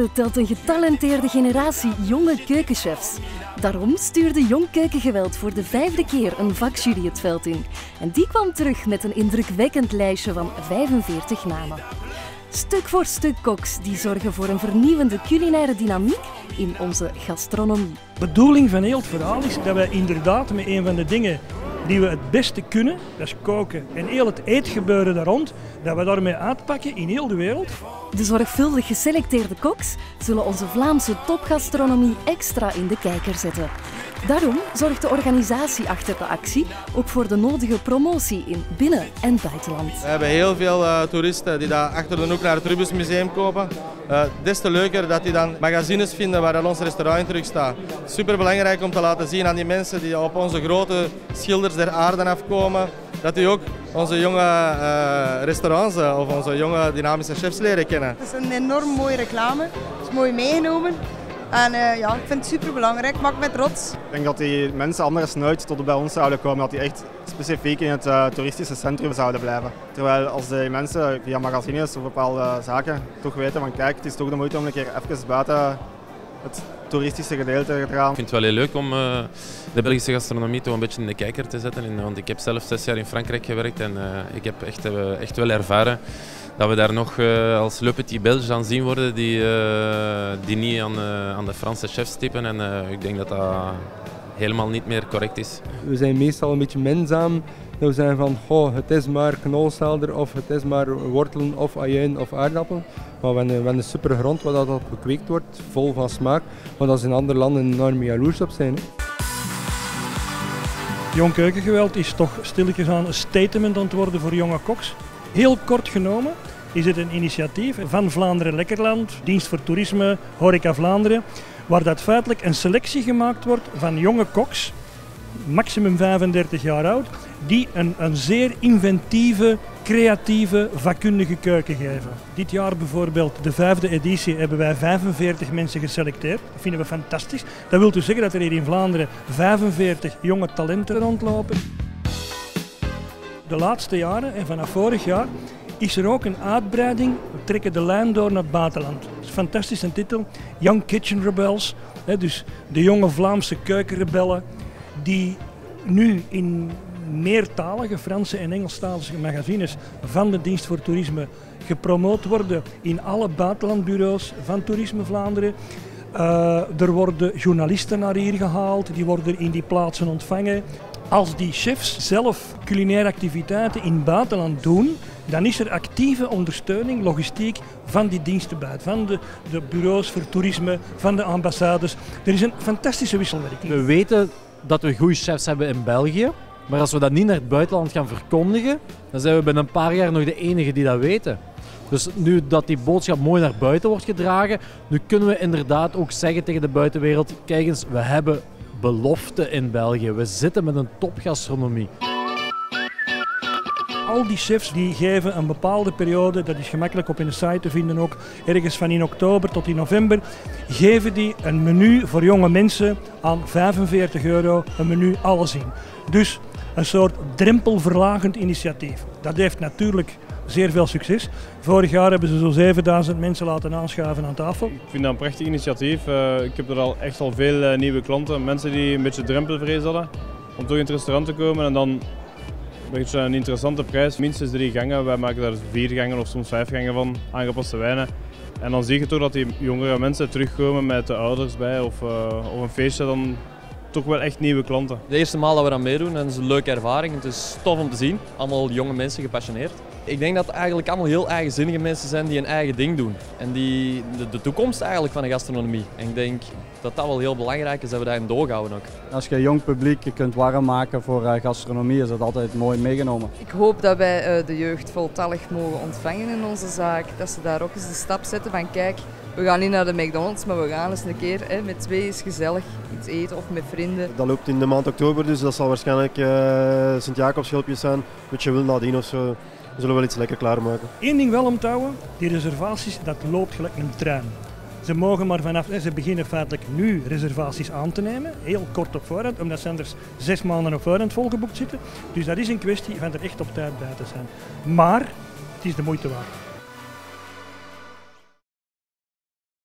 Vlaanderen telt een getalenteerde generatie jonge keukenchefs. Daarom stuurde Jong Keukengeweld voor de 5e keer een vakjury het veld in. En die kwam terug met een indrukwekkend lijstje van 45 namen. Stuk voor stuk koks die zorgen voor een vernieuwende culinaire dynamiek in onze gastronomie. De bedoeling van heel het verhaal is dat wij inderdaad met een van de dingen die we het beste kunnen, dat is koken en heel het eetgebeuren daar rond, dat we daarmee uitpakken in heel de wereld. De zorgvuldig geselecteerde koks zullen onze Vlaamse topgastronomie extra in de kijker zetten. Daarom zorgt de organisatie achter de actie ook voor de nodige promotie in binnen- en buitenland. We hebben heel veel toeristen die daar achter de hoek naar het Rubens Museum kopen. Des te leuker dat die dan magazines vinden waar ons restaurant in terug staat. Super belangrijk om te laten zien aan die mensen die op onze grote schilders der aarde afkomen, dat die ook onze jonge restaurants of onze jonge dynamische chefs leren kennen. Het is een enorm mooie reclame, het is mooi meegenomen. En ja, ik vind het super belangrijk, maakt me trots. Ik denk dat die mensen anders nooit tot bij ons zouden komen, dat die echt specifiek in het toeristische centrum zouden blijven. Terwijl als die mensen via magazines of bepaalde zaken toch weten van kijk, het is toch de moeite om een keer even buiten het toeristische gedeelte te gaan. Ik vind het wel heel leuk om de Belgische gastronomie toch een beetje in de kijker te zetten. Want ik heb zelf 6 jaar in Frankrijk gewerkt en ik heb echt wel ervaren dat we daar nog als Le Petit Belge aan zien worden die niet aan de Franse chefs tippen. En ik denk dat dat helemaal niet meer correct is. We zijn meestal een beetje minzaam. We zijn van, goh, het is maar knolselder of het is maar wortelen of ajuin of aardappelen. Maar we een super grond waar dat gekweekt wordt, vol van smaak, waar dat ze in andere landen enorm jaloers op zijn. Jong Keukengeweld is toch stilletjes aan een statement aan het worden voor jonge koks. Heel kort genomen is het een initiatief van Vlaanderen Lekkerland, Dienst voor Toerisme, Horeca Vlaanderen, waar dat feitelijk een selectie gemaakt wordt van jonge koks, maximum 35 jaar oud, die een zeer inventieve, creatieve, vakkundige keuken geven. Dit jaar bijvoorbeeld, de 5e editie, hebben wij 45 mensen geselecteerd. Dat vinden we fantastisch. Dat wil dus zeggen dat er hier in Vlaanderen 45 jonge talenten rondlopen. De laatste jaren, en vanaf vorig jaar, is er ook een uitbreiding. We trekken de lijn door naar het buitenland. Dat is een fantastische titel. Young Kitchen Rebels, dus de jonge Vlaamse keukenrebellen, die nu in meertalige Franse en Engelstalige magazines van de Dienst voor Toerisme gepromoot worden in alle buitenlandbureaus van Toerisme Vlaanderen. Er worden journalisten naar hier gehaald, die worden in die plaatsen ontvangen. Als die chefs zelf culinaire activiteiten in het buitenland doen, dan is er actieve ondersteuning, logistiek van die diensten buiten, van de bureaus voor toerisme, van de ambassades. Er is een fantastische wisselwerking. We weten dat we goede chefs hebben in België, maar als we dat niet naar het buitenland gaan verkondigen, dan zijn we binnen een paar jaar nog de enigen die dat weten. Dus nu dat die boodschap mooi naar buiten wordt gedragen, nu kunnen we inderdaad ook zeggen tegen de buitenwereld, kijk eens, we hebben belofte in België. We zitten met een topgastronomie. Al die chefs die geven een bepaalde periode, dat is gemakkelijk op in de site te vinden ook, ergens van in oktober tot in november, geven die een menu voor jonge mensen aan €45, een menu alles in. Dus een soort drempelverlagend initiatief. Dat heeft natuurlijk zeer veel succes. Vorig jaar hebben ze zo'n 7000 mensen laten aanschuiven aan tafel. Ik vind dat een prachtig initiatief. Ik heb er echt al veel nieuwe klanten, mensen die een beetje drempelvrees hadden om toch in het restaurant te komen en dan een beetje een interessante prijs. Minstens 3 gangen, wij maken daar 4 gangen of soms 5 gangen van, aangepaste wijnen. En dan zie je toch dat die jongere mensen terugkomen met de ouders bij of een feestje, dan toch wel echt nieuwe klanten. De eerste maal dat we aan meedoen en het is een leuke ervaring. Het is tof om te zien, allemaal jonge mensen gepassioneerd. Ik denk dat het eigenlijk allemaal heel eigenzinnige mensen zijn die een eigen ding doen. En die de toekomst eigenlijk van de gastronomie. En ik denk dat dat wel heel belangrijk is, dat we daarin doorhouden ook. Als je jong publiek kunt warm maken voor gastronomie, is dat altijd mooi meegenomen. Ik hoop dat wij de jeugd voltallig mogen ontvangen in onze zaak. Dat ze daar ook eens de stap zetten van kijk, we gaan niet naar de McDonald's, maar we gaan eens een keer met 2 eens gezellig iets eten of met vrienden. Dat loopt in de maand oktober, dus dat zal waarschijnlijk Sint-Jacobschilpjes zijn. Een beetje wil nadien of zo. We zullen wel iets lekker klaarmaken. Eén ding wel om te houden, die reservaties, dat loopt gelijk een trein. Ze mogen maar ze beginnen feitelijk nu reservaties aan te nemen, heel kort op voorhand, omdat ze anders 6 maanden op voorhand volgeboekt zitten. Dus dat is een kwestie van er echt op tijd bij te zijn. Maar het is de moeite waard.